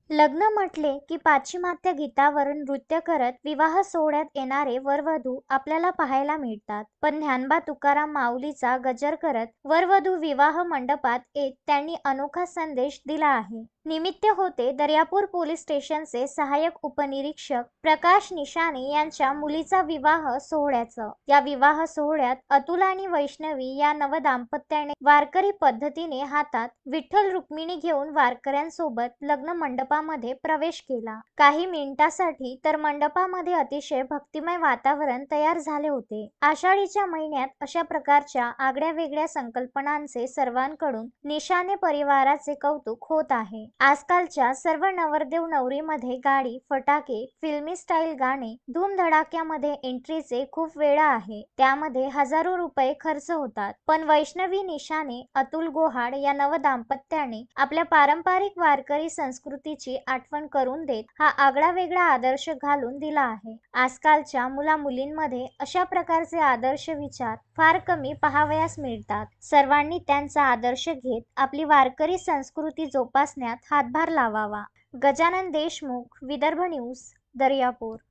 लग्न म्हटले की पाश्चिमात्य गीतावर नृत्य करत विवाह सोहळ्यात येणारे वरवधू आपल्याला पाहायला मिळतात. पण ज्ञानोबा तुकाराम माऊलीचा गजर करत वरवधू विवाह मंडपात येत त्यांनी अनोखा संदेश दिला आहे. निमित्त होते दर्यापूर पोलीस स्टेशनचे सहाय्यक उपनिरीक्षक प्रकाश निशाणे यांच्या मुलीचा विवाह सोहळ्याचं. या विवाह सोहळ्यात अतुल आणि वैष्णवी या नवदाम्पत्याने वारकरी पद्धतीने हातात विठ्ठल रुक्मिणी घेऊन वारकऱ्यांसोबत लग्न मंडपामध्ये प्रवेश केला. काही मिनिटांसाठी तर मंडपामध्ये अतिशय भक्तिमय वातावरण तयार झाले होते. आषाढीच्या महिन्यात अशा प्रकारच्या आगळ्या वेगळ्या संकल्पनांचे सर्वांकडून निशाणे परिवाराचे कौतुक होत आहे. आजकालच्या सर्व नवरदेव नवरीमध्ये गाडी, फटाके, फिल्मी स्टाईल गाणे, धूमधडाक्यामध्ये एंट्रीचे खूप वेळा आहे. त्यामध्ये हजारो रुपये खर्च होतात. पण वैष्णवी निशाणे, अतुल गोहाड या नवदाम्पत्याने आपल्या पारंपरिक वारकरी संस्कृतीची आठवण करून देत हा आगळा वेगळा आदर्श घालून दिला आहे. आजकालच्या मुला-मुलींमध्ये अशा प्रकारचे आदर्श विचार फार कमी पाहावयास मिळतात. सर्वांनी त्यांचा आदर्श घेत आपली वारकरी संस्कृती जोपासण्यात हातभार लावावा. गजानन देशमुख, विदर्भ न्यूज, दर्यापूर.